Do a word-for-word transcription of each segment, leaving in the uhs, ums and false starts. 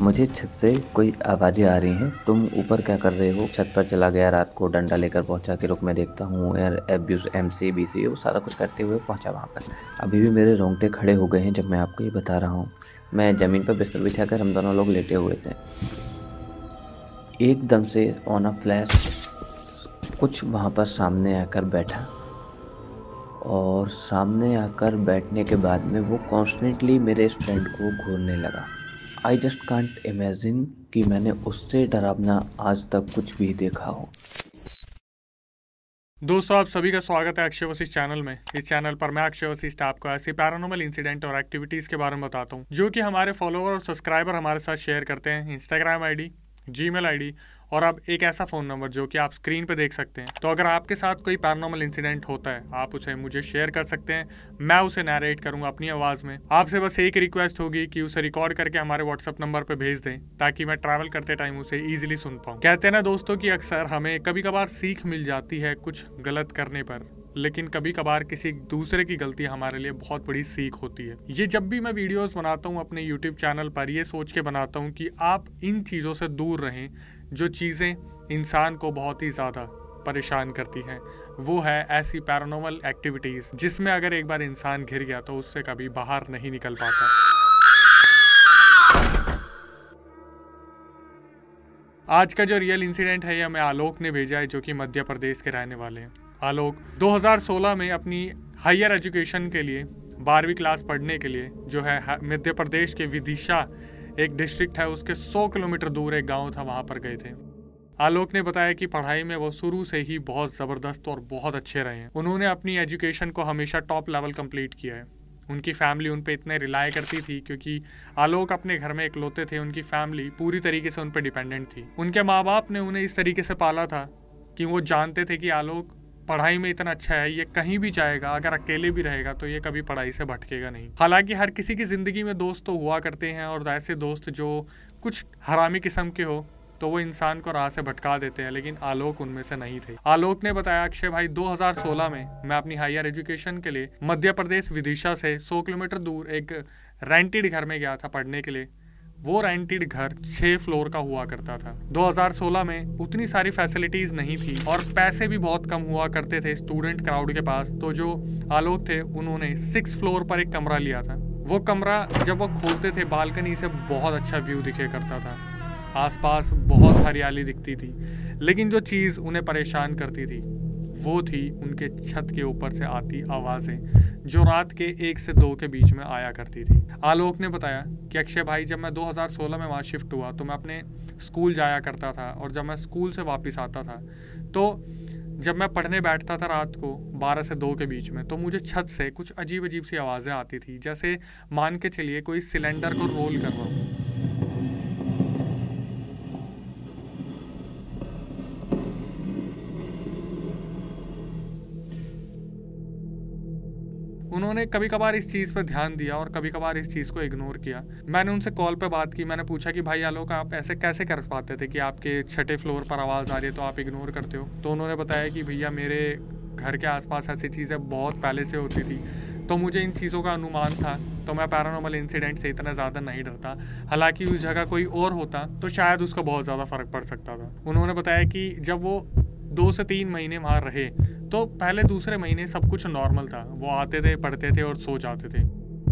मुझे छत से कोई आवाज़ें आ रही हैं। तुम ऊपर क्या कर रहे हो? छत पर चला गया, रात को डंडा लेकर पहुंचा कि रुक मैं देखता हूँ। Air abuse M C B C वो सारा कुछ करते हुए पहुंचा वहां पर। अभी भी मेरे रोंगटे खड़े हो गए हैं जब मैं आपको ये बता रहा हूँ। मैं ज़मीन पर बिस्तर बिछाकर हम दोनों लोग लेटे हुए थे। एकदम से ऑन अ फ्लैश कुछ वहां पर सामने आकर बैठा, और सामने आकर बैठने के बाद में वो कॉन्स्टेंटली मेरे इस फ्रेंड को घूरने लगा। आई जस्ट कांट इमेजिन कि मैंने उससे डरावना आज तक कुछ भी देखा हो। दोस्तों, आप सभी का स्वागत है अक्षय वशिष्ठ चैनल में। इस चैनल पर मैं अक्षय वशिष्ठ आपको ऐसे पैरानॉर्मल इंसिडेंट और एक्टिविटीज के बारे में बताता हूँ जो कि हमारे फॉलोअर और सब्सक्राइबर हमारे साथ शेयर करते हैं। इंस्टाग्राम आईडी, जीमेल आईडी और अब एक ऐसा फ़ोन नंबर जो कि आप स्क्रीन पे देख सकते हैं। तो अगर आपके साथ कोई पैरानॉर्मल इंसिडेंट होता है, आप उसे मुझे शेयर कर सकते हैं। मैं उसे नैरेट करूंगा अपनी आवाज़ में। आपसे बस एक रिक्वेस्ट होगी कि उसे रिकॉर्ड करके हमारे व्हाट्सएप नंबर पे भेज दें ताकि मैं ट्रैवल करते टाइम उसे ईजिली सुन पाऊँ। कहते हैं ना दोस्तों कि अक्सर हमें कभी कभार सीख मिल जाती है कुछ गलत करने पर, लेकिन कभी कभार किसी दूसरे की गलती हमारे लिए बहुत बड़ी सीख होती है। ये जब भी मैं वीडियोस बनाता हूँ अपने यूट्यूब चैनल पर, ये सोच के बनाता हूँ कि आप इन चीज़ों से दूर रहें जो चीज़ें इंसान को बहुत ही ज़्यादा परेशान करती हैं। वो है ऐसी पैरानॉर्मल एक्टिविटीज़ जिसमें अगर एक बार इंसान घिर गया तो उससे कभी बाहर नहीं निकल पाता। आज का जो रियल इंसिडेंट है ये हमें आलोक ने भेजा है, जो कि मध्य प्रदेश के रहने वाले हैं। आलोक दो हज़ार सोलह में अपनी हायर एजुकेशन के लिए बारहवीं क्लास पढ़ने के लिए जो है मध्य प्रदेश के विदिशा एक डिस्ट्रिक्ट है उसके सौ किलोमीटर दूर एक गांव था, वहां पर गए थे। आलोक ने बताया कि पढ़ाई में वो शुरू से ही बहुत ज़बरदस्त और बहुत अच्छे रहे हैं। उन्होंने अपनी एजुकेशन को हमेशा टॉप लेवल कंप्लीट किया है। उनकी फैमिली उन पे इतने रिलाय करती थी क्योंकि आलोक अपने घर में इकलौते थे। उनकी फैमिली पूरी तरीके से उन पे डिपेंडेंट थी। उनके माँ बाप ने उन्हें इस तरीके से पाला था कि वो जानते थे कि आलोक पढ़ाई में इतना अच्छा है, ये कहीं भी जाएगा, अगर अकेले भी रहेगा तो ये कभी पढ़ाई से भटकेगा नहीं। हालांकि हर किसी की ज़िंदगी में दोस्त तो हुआ करते हैं, और ऐसे दोस्त जो कुछ हरामी किस्म के हो तो वो इंसान को राह से भटका देते हैं, लेकिन आलोक उनमें से नहीं थे। आलोक ने बताया, अक्षय भाई दो हज़ार सोलह में मैं अपनी हायर एजुकेशन के लिए मध्य प्रदेश विदिशा से सौ किलोमीटर दूर एक रेंटेड घर में गया था पढ़ने के लिए। वो रेंटेड घर छः फ्लोर का हुआ करता था। दो हज़ार सोलह में उतनी सारी फैसिलिटीज़ नहीं थी और पैसे भी बहुत कम हुआ करते थे स्टूडेंट क्राउड के पास। तो जो आलोक थे उन्होंने सिक्स फ्लोर पर एक कमरा लिया था। वो कमरा जब वो खोलते थे बालकनी से बहुत अच्छा व्यू दिखे करता था, आसपास बहुत हरियाली दिखती थी। लेकिन जो चीज़ उन्हें परेशान करती थी वो थी उनके छत के ऊपर से आती आवाज़ें जो रात के एक से दो के बीच में आया करती थी। आलोक ने बताया कि अक्षय भाई जब मैं दो हज़ार सोलह में वहाँ शिफ्ट हुआ तो मैं अपने स्कूल जाया करता था, और जब मैं स्कूल से वापस आता था तो जब मैं पढ़ने बैठता था रात को बारह से दो के बीच में, तो मुझे छत से कुछ अजीब अजीब सी आवाज़ें आती थी, जैसे मान के चलिए कोई सिलेंडर को रोल कर रहा हो। उन्होंने कभी कभार इस चीज़ पर ध्यान दिया और कभी कभार इस चीज़ को इग्नोर किया। मैंने उनसे कॉल पे बात की। मैंने पूछा कि भाई आलोक, आप ऐसे कैसे कर पाते थे कि आपके छठे फ्लोर पर आवाज़ आ रही है तो आप इग्नोर करते हो? तो उन्होंने बताया कि भैया मेरे घर के आसपास ऐसी चीज़ें बहुत पहले से होती थी, तो मुझे इन चीज़ों का अनुमान था, तो मैं पैरानॉर्मल इंसिडेंट से इतना ज़्यादा नहीं डरता। हालांकि उस जगह कोई और होता तो शायद उसको बहुत ज़्यादा फ़र्क पड़ सकता था। उन्होंने बताया कि जब वो दो से तीन महीने वहाँ रहे तो पहले दूसरे महीने सब कुछ नॉर्मल था। वो आते थे, पढ़ते थे और सो जाते थे।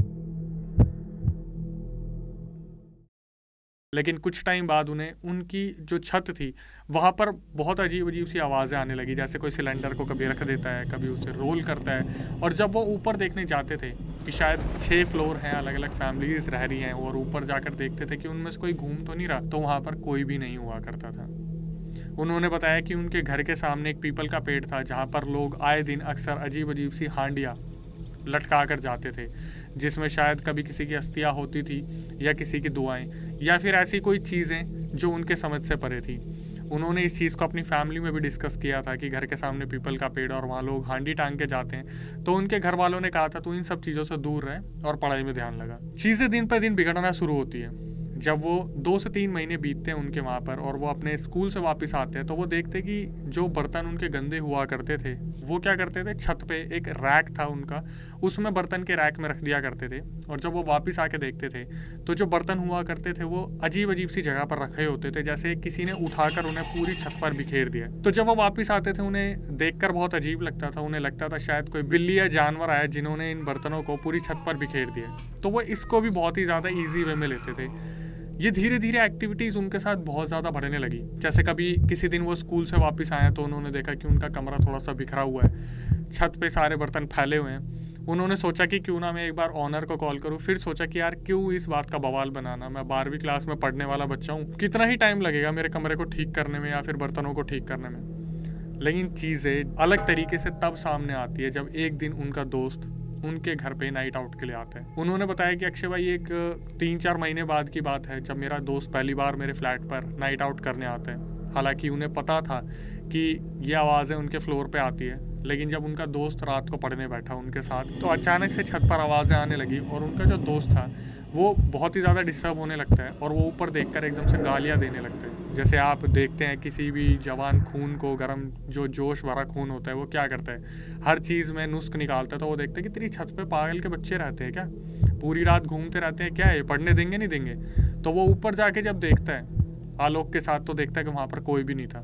लेकिन कुछ टाइम बाद उन्हें उनकी जो छत थी वहाँ पर बहुत अजीब अजीब सी आवाज़ें आने लगी, जैसे कोई सिलेंडर को कभी रख देता है, कभी उसे रोल करता है। और जब वो ऊपर देखने जाते थे कि शायद छः फ्लोर हैं, अलग अलग फैमिलीज रह रही हैं, और ऊपर जाकर देखते थे कि उनमें से कोई घूम तो नहीं रहा, तो वहाँ पर कोई भी नहीं हुआ करता था। उन्होंने बताया कि उनके घर के सामने एक पीपल का पेड़ था जहाँ पर लोग आए दिन अक्सर अजीब अजीब सी हांडियाँ लटका कर जाते थे, जिसमें शायद कभी किसी की अस्थियाँ होती थी या किसी की दुआएं या फिर ऐसी कोई चीज़ें जो उनके समझ से परे थी। उन्होंने इस चीज़ को अपनी फैमिली में भी डिस्कस किया था कि घर के सामने पीपल का पेड़ और वहाँ लोग हांडी टांग के जाते हैं। तो उनके घर वालों ने कहा था तू इन सब चीज़ों से दूर रहे और पढ़ाई में ध्यान लगा। चीज़ें दिन पर दिन बिगड़ना शुरू होती है जब वो दो से तीन महीने बीतते हैं उनके वहाँ पर और वो अपने स्कूल से वापस आते हैं तो वो देखते कि जो बर्तन उनके गंदे हुआ करते थे वो क्या करते थे, छत पे एक रैक था उनका, उसमें बर्तन के रैक में रख दिया करते थे। और जब वो वापस आके देखते थे तो जो बर्तन हुआ करते थे वो अजीब अजीब सी जगह पर रखे होते थे, जैसे किसी ने उठाकर उन्हें पूरी छत पर बिखेर दिया। तो जब वो वापस आते थे उन्हें देखकर बहुत अजीब लगता था, उन्हें लगता था शायद कोई बिल्ली या जानवर आया जिन्होंने इन बर्तनों को पूरी छत पर बिखेर दिया। तो वो इसको भी बहुत ही ज़्यादा ईजी वे में लेते थे। ये धीरे धीरे एक्टिविटीज़ उनके साथ बहुत ज़्यादा बढ़ने लगी। जैसे कभी किसी दिन वो स्कूल से वापस आए तो उन्होंने देखा कि उनका कमरा थोड़ा सा बिखरा हुआ है, छत पे सारे बर्तन फैले हुए हैं। उन्होंने सोचा कि क्यों ना मैं एक बार ऑनर को कॉल करूं। फिर सोचा कि यार क्यों इस बात का बवाल बनाना, मैं बारहवीं क्लास में पढ़ने वाला बच्चा हूँ, कितना ही टाइम लगेगा मेरे कमरे को ठीक करने में या फिर बर्तनों को ठीक करने में। लेकिन चीज़ें अलग तरीके से तब सामने आती है जब एक दिन उनका दोस्त उनके घर पे नाइट आउट के लिए आता है। उन्होंने बताया कि अक्षय भाई एक तीन चार महीने बाद की बात है जब मेरा दोस्त पहली बार मेरे फ्लैट पर नाइट आउट करने आता है। हालांकि उन्हें पता था कि ये आवाज़ें उनके फ्लोर पे आती है, लेकिन जब उनका दोस्त रात को पढ़ने बैठा उनके साथ तो अचानक से छत पर आवाज़ें आने लगी और उनका जो दोस्त था वो बहुत ही ज़्यादा डिस्टर्ब होने लगता है और वो ऊपर देखकर एकदम से गालियाँ देने लगता है। जैसे आप देखते हैं किसी भी जवान खून को, गर्म जो जोश भरा खून होता है वो क्या करता है, हर चीज़ में नुस्ख निकालता है। तो वो देखते हैं कि तेरी छत पे पागल के बच्चे रहते हैं क्या, पूरी रात घूमते रहते हैं क्या, ये पढ़ने देंगे नहीं देंगे। तो वो ऊपर जाके जब देखता है आलोक के साथ तो देखता है कि वहाँ पर कोई भी नहीं था।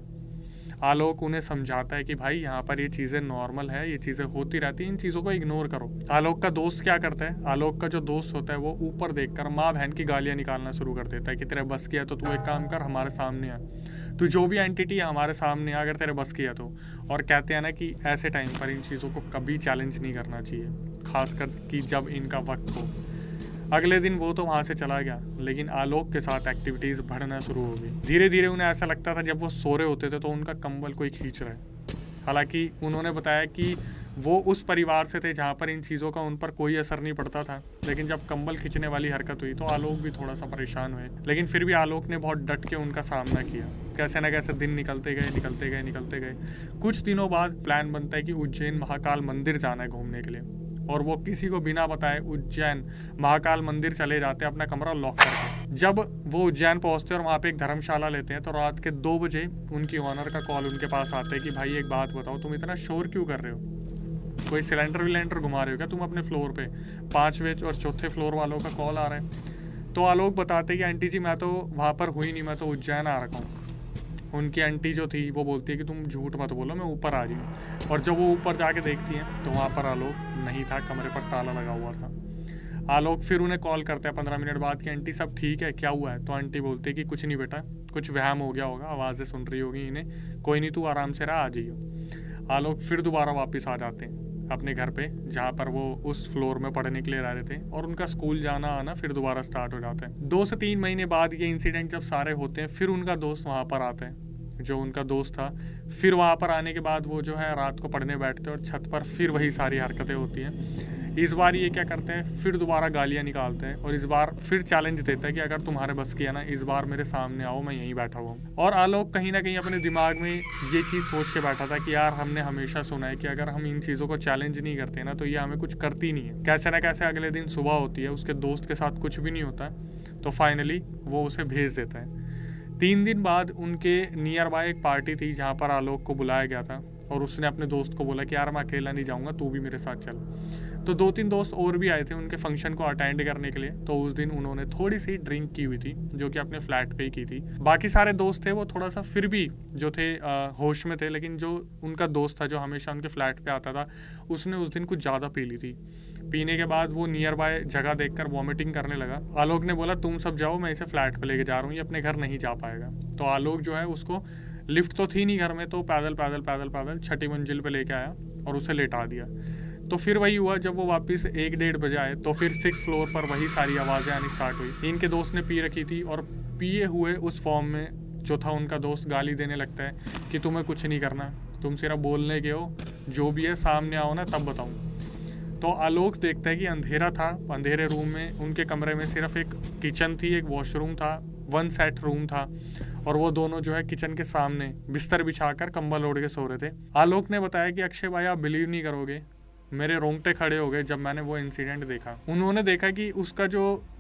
आलोक उन्हें समझाता है कि भाई यहाँ पर ये चीज़ें नॉर्मल है, ये चीज़ें होती रहती हैं, इन चीज़ों को इग्नोर करो। आलोक का दोस्त क्या करता है, आलोक का जो दोस्त होता है वो ऊपर देखकर माँ बहन की गालियाँ निकालना शुरू कर देता है कि तेरे बस किया तो तू एक काम कर, हमारे सामने आ, तू जो भी एंटिटी है हमारे सामने आ अगर तेरे बस किया तो। और कहते हैं ना कि ऐसे टाइम पर इन चीज़ों को कभी चैलेंज नहीं करना चाहिए, खासकर कि जब इनका वक्त हो। अगले दिन वो तो वहाँ से चला गया, लेकिन आलोक के साथ एक्टिविटीज़ बढ़ना शुरू हो गई। धीरे धीरे उन्हें ऐसा लगता था जब वो सो रहे होते थे तो उनका कंबल कोई खींच रहा है। हालांकि उन्होंने बताया कि वो उस परिवार से थे जहाँ पर इन चीज़ों का उन पर कोई असर नहीं पड़ता था, लेकिन जब कंबल खींचने वाली हरकत हुई तो आलोक भी थोड़ा सा परेशान हुए। लेकिन फिर भी आलोक ने बहुत डट के उनका सामना किया। कैसे ना कैसे दिन निकलते गए निकलते गए निकलते गए कुछ दिनों बाद प्लान बनता है कि उज्जैन महाकाल मंदिर जाना है घूमने के लिए, और वो किसी को बिना बताए उज्जैन महाकाल मंदिर चले जाते हैं अपना कमरा लॉक करके। जब वो उज्जैन पहुंचते हैं और वहाँ पे एक धर्मशाला लेते हैं तो रात के दो बजे उनकी ओनर का कॉल उनके पास आता है कि भाई एक बात बताओ, तुम इतना शोर क्यों कर रहे हो, कोई सिलेंडर विलेंडर घुमा रहे हो क्या तुम अपने फ्लोर पे, पाँचवें और चौथे फ्लोर वालों का कॉल आ रहा है। तो आलोक बताते हैं कि आंटी जी मैं तो वहाँ पर हुई नहीं, मैं तो उज्जैन आ रखा हूँ। उनकी आंटी जो थी वो बोलती है कि तुम झूठ मत बोलो, मैं ऊपर आ रही हूँ। और जब वो ऊपर जाके देखती हैं तो वहाँ पर आलोक नहीं था, कमरे पर ताला लगा हुआ था। आलोक फिर उन्हें कॉल करता है पंद्रह मिनट बाद कि आंटी सब ठीक है, क्या हुआ है। तो आंटी बोलती है कि कुछ नहीं बेटा, कुछ वहम हो गया होगा, आवाज़ें सुन रही होगी इन्हें, कोई नहीं तू आराम से रहा, आ जाइयो। आलोक फिर दोबारा वापस आ जाते हैं अपने घर पे जहाँ पर वो उस फ्लोर में पढ़ने के लिए रह रहे थे, और उनका स्कूल जाना आना फिर दोबारा स्टार्ट हो जाता है। दो से तीन महीने बाद ये इंसिडेंट जब सारे होते हैं फिर उनका दोस्त वहाँ पर आता है, जो उनका दोस्त था। फिर वहाँ पर आने के बाद वो जो है रात को पढ़ने बैठते हैं और छत पर फिर वही सारी हरकतें होती हैं। इस बार ये क्या करते हैं, फिर दोबारा गालियाँ निकालते हैं और इस बार फिर चैलेंज देता है कि अगर तुम्हारे बस किया ना, इस बार मेरे सामने आओ, मैं यहीं बैठा हुआ हूँ। और आलोक कहीं ना कहीं अपने दिमाग में ये चीज़ सोच के बैठा था कि यार हमने हमेशा सुना है कि अगर हम इन चीज़ों को चैलेंज नहीं करते ना तो ये हमें कुछ करती नहीं है। कैसे ना कैसे अगले दिन सुबह होती है, उसके दोस्त के साथ कुछ भी नहीं होता, तो फाइनली वो उसे भेज देता है। तीन दिन बाद उनके नियर बाय एक पार्टी थी जहाँ पर आलोक को बुलाया गया था, और उसने अपने दोस्त को बोला कि यार मैं अकेला नहीं जाऊँगा, तू भी मेरे साथ चल। तो दो तीन दोस्त और भी आए थे उनके फंक्शन को अटेंड करने के लिए। तो उस दिन उन्होंने थोड़ी सी ड्रिंक की हुई थी, जो कि अपने फ्लैट पे ही की थी। बाकी सारे दोस्त थे वो थोड़ा सा फिर भी जो थे आ, होश में थे, लेकिन जो उनका दोस्त था जो हमेशा उनके फ्लैट पे आता था, उसने उस दिन कुछ ज़्यादा पी ली थी। पीने के बाद वो नियर बाय जगह देखकर वॉमिटिंग करने लगा। आलोक ने बोला तुम सब जाओ, मैं इसे फ्लैट पे लेके जा रहा हूँ, ये अपने घर नहीं जा पाएगा। तो आलोक जो है उसको, लिफ्ट तो थी नहीं घर में, तो पैदल पैदल पैदल पैदल छठी मंजिल पे लेके आया और उसे लेटा दिया। तो फिर वही हुआ, जब वो वापस एक डेढ़ बजे आए तो फिर सिक्स फ्लोर पर वही सारी आवाज़ें आनी स्टार्ट हुई। इनके दोस्त ने पी रखी थी और पिए हुए उस फॉर्म में जो था उनका दोस्त गाली देने लगता है कि तुम्हें कुछ नहीं करना, तुम सिर्फ बोलने के हो, जो भी है सामने आओ ना तब बताऊँ। तो आलोक देखता है कि अंधेरा था, अंधेरे रूम में उनके कमरे में सिर्फ एक किचन थी, एक वॉशरूम था, वन सेट रूम था, और वो दोनों जो है किचन के सामने बिस्तर बिछाकर कंबल ओढ़ के सो रहे थे। आलोक ने बताया कि अक्षय भाई आप बिलीव नहीं करोगे, मेरे रोंगटे खड़े हो गए जब मैंने वो इंसिडेंट देखा। उन्होंने देखा कि उसका जो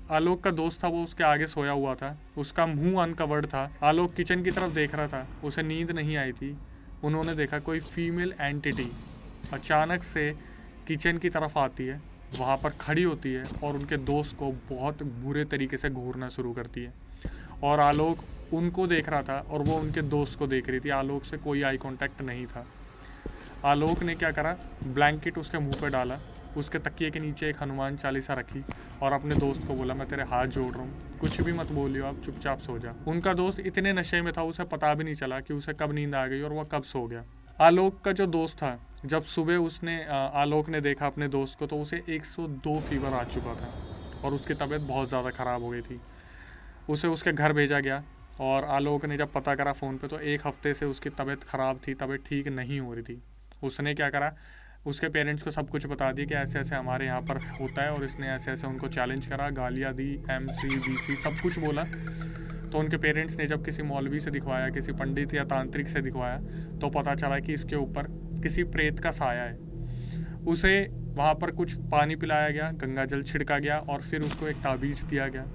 आलोक का दोस्त था वो उसके आगे सोया हुआ था, उसका मुंह अनकवर्ड था। आलोक किचन की तरफ देख रहा था, उसे नींद नहीं आई थी। उन्होंने देखा कोई फीमेल एंटिटी अचानक से किचन की तरफ आती है, वहाँ पर खड़ी होती है और उनके दोस्त को बहुत बुरे तरीके से घूरना शुरू करती है। और आलोक उनको देख रहा था और वो उनके दोस्त को देख रही थी। आलोक से कोई आई कांटेक्ट नहीं था। आलोक ने क्या करा, ब्लैंकेट उसके मुंह पे डाला, उसके तकिए के नीचे एक हनुमान चालीसा रखी और अपने दोस्त को बोला, मैं तेरे हाथ जोड़ रहा हूँ, कुछ भी मत बोलियो, आप चुपचाप सो जा। उनका दोस्त इतने नशे में था उसे पता भी नहीं चला कि उसे कब नींद आ गई और वह कब सो गया। आलोक का जो दोस्त था, जब सुबह उसने आलोक ने देखा अपने दोस्त को तो उसे एक सौ दो फीवर आ चुका था और उसकी तबीयत बहुत ज़्यादा ख़राब हो गई थी। उसे उसके घर भेजा गया और आलोक ने जब पता करा फ़ोन पे तो एक हफ्ते से उसकी तबीयत ख़राब थी, तबीयत ठीक नहीं हो रही थी। उसने क्या करा, उसके पेरेंट्स को सब कुछ बता दिया कि ऐसे ऐसे हमारे यहाँ पर होता है और इसने ऐसे ऐसे उनको चैलेंज करा, गालियाँ दी, एम सी बी सी सब कुछ बोला। तो उनके पेरेंट्स ने जब किसी मौलवी से दिखवाया, किसी पंडित या तांत्रिक से दिखवाया तो पता चला कि इसके ऊपर किसी प्रेत का साया है। उसे वहाँ पर कुछ पानी पिलाया गया, गंगा जल छिड़का गया और फिर उसको एक ताबीज़ दिया गया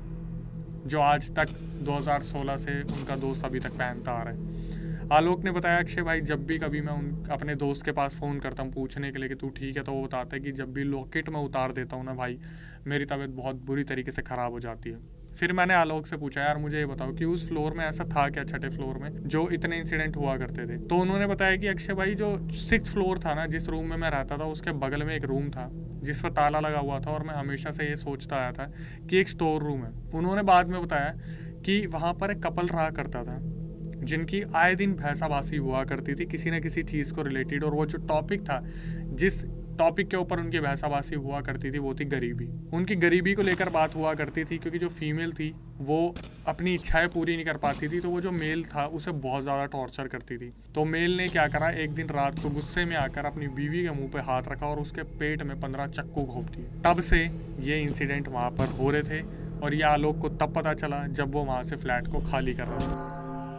जो आज तक दो हज़ार सोलह से उनका दोस्त अभी तक पहनता आ रहा है। आलोक ने बताया, अक्षय भाई जब भी कभी मैं उन अपने दोस्त के पास फ़ोन करता हूँ पूछने के लिए कि तू ठीक है, तो वो बताता है कि जब भी लॉकेट में उतार देता हूँ ना भाई, मेरी तबीयत बहुत बुरी तरीके से ख़राब हो जाती है। फिर मैंने आलोक से पूछा, यार मुझे ये बताओ कि उस फ्लोर में ऐसा था क्या, छठे फ्लोर में, जो इतने इंसिडेंट हुआ करते थे। तो उन्होंने बताया कि अक्षय भाई जो सिक्स फ्लोर था ना, जिस रूम में मैं रहता था, उसके बगल में एक रूम था जिस पर ताला लगा हुआ था और मैं हमेशा से ये सोचता आया था कि एक स्टोर रूम है। उन्होंने बाद में बताया कि वहाँ पर एक कपल रहा करता था जिनकी आए दिन भैंसाबासी हुआ करती थी किसी न किसी चीज़ को रिलेटेड, और वो जो टॉपिक था, जिस टॉपिक के ऊपर उनकी भैंसाबासी हुआ करती थी, वो थी गरीबी। उनकी गरीबी को लेकर बात हुआ करती थी क्योंकि जो फीमेल थी वो अपनी इच्छाएं पूरी नहीं कर पाती थी, तो वो जो मेल था उसे बहुत ज़्यादा टॉर्चर करती थी। तो मेल ने क्या करा, एक दिन रात को गुस्से में आकर अपनी बीवी के मुंह पे हाथ रखा और उसके पेट में पंद्रह चक्कू घोंप दिए। तब से ये इंसिडेंट वहाँ पर हो रहे थे और ये आलोक को तब पता चला जब वो वहाँ से फ्लैट को खाली कर रहा था।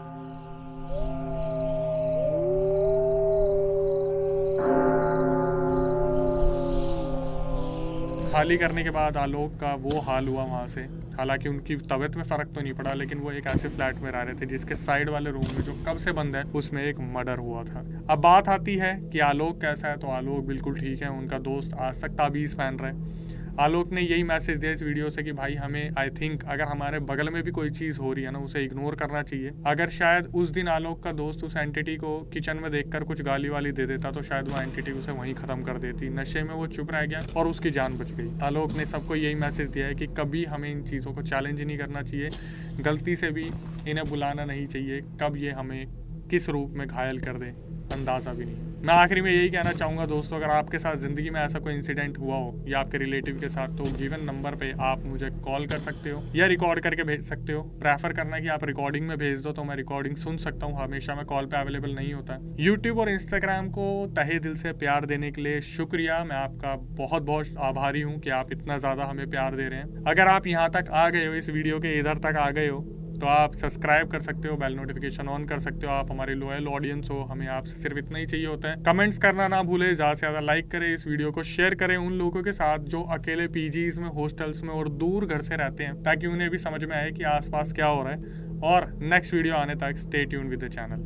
खाली करने के बाद आलोक का वो हाल हुआ वहाँ से। हालांकि उनकी तबीयत में फ़र्क तो नहीं पड़ा, लेकिन वो एक ऐसे फ्लैट में रह रहे थे जिसके साइड वाले रूम में जो कब से बंद है उसमें एक मर्डर हुआ था। अब बात आती है कि आलोक कैसा है, तो आलोक बिल्कुल ठीक है। उनका दोस्त आज तक ताबीज़ पहन रहा है। आलोक ने यही मैसेज दिया इस वीडियो से कि भाई हमें आई थिंक अगर हमारे बगल में भी कोई चीज़ हो रही है ना, उसे इग्नोर करना चाहिए। अगर शायद उस दिन आलोक का दोस्त उस एंटिटी को किचन में देखकर कुछ गाली वाली दे देता तो शायद वो एंटिटी उसे वहीं ख़त्म कर देती। नशे में वो चुप रह गया और उसकी जान बच गई। आलोक ने सबको यही मैसेज दिया है कि कभी हमें इन चीज़ों को चैलेंज नहीं करना चाहिए, गलती से भी इन्हें बुलाना नहीं चाहिए। कब ये हमें किस रूप में घायल कर दे अंदाज़ा भी नहीं। मैं आखिरी में यही कहना चाहूँगा दोस्तों, अगर आपके साथ ज़िंदगी में ऐसा कोई इंसिडेंट हुआ हो या आपके रिलेटिव के साथ, तो गिवन नंबर पे आप मुझे कॉल कर सकते हो या रिकॉर्ड करके भेज सकते हो। प्रेफर करना कि आप रिकॉर्डिंग में भेज दो तो मैं रिकॉर्डिंग सुन सकता हूँ, हमेशा मैं कॉल पे अवेलेबल नहीं होता। यूट्यूब और इंस्टाग्राम को तहे दिल से प्यार देने के लिए शुक्रिया। मैं आपका बहुत बहुत आभारी हूँ कि आप इतना ज़्यादा हमें प्यार दे रहे हैं। अगर आप यहाँ तक आ गए हो, इस वीडियो के इधर तक आ गए हो, तो आप सब्सक्राइब कर सकते हो, बेल नोटिफिकेशन ऑन कर सकते हो। आप हमारे लॉयल ऑडियंस हो, हमें आपसे सिर्फ इतना ही चाहिए होता है। कमेंट्स करना ना भूले, ज़्यादा से ज़्यादा लाइक करें, इस वीडियो को शेयर करें उन लोगों के साथ जो अकेले पीजीज में, हॉस्टल्स में और दूर घर से रहते हैं, ताकि उन्हें भी समझ में आए कि आसपास क्या हो रहा है। और नेक्स्ट वीडियो आने तक stay tune with the channel.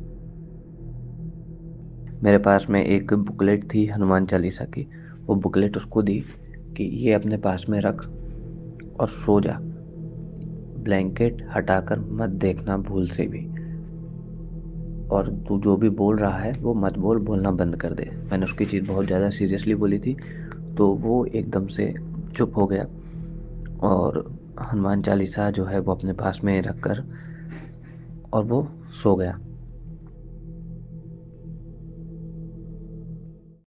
मेरे पास में एक बुकलेट थी हनुमान चालीसा की। वो बुकलेट उसको दी कि ये अपने पास में रख और सो जा, ब्लैंकेट हटाकर मत देखना भूल से भी, और तू जो भी बोल रहा है वो मत बोल, बोलना बंद कर दे। मैंने उसकी चीज़ बहुत ज़्यादा सीरियसली बोली थी, तो वो एकदम से चुप हो गया और हनुमान चालीसा जो है वो अपने पास में रखकर और वो सो गया।